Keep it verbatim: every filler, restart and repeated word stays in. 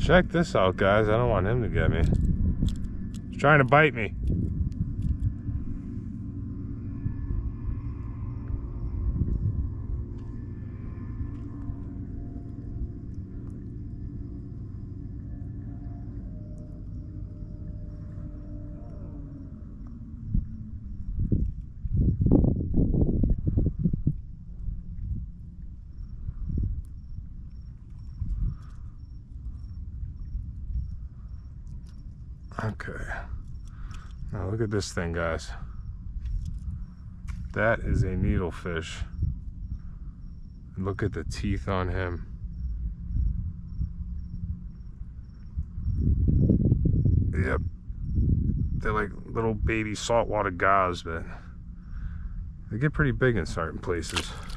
Check this out, guys. I don't want him to get me. He's trying to bite me. Okay, now look at this thing, guys. That is a needlefish. Look at the teeth on him. Yep, they're like little baby saltwater gauze, but they get pretty big in certain places.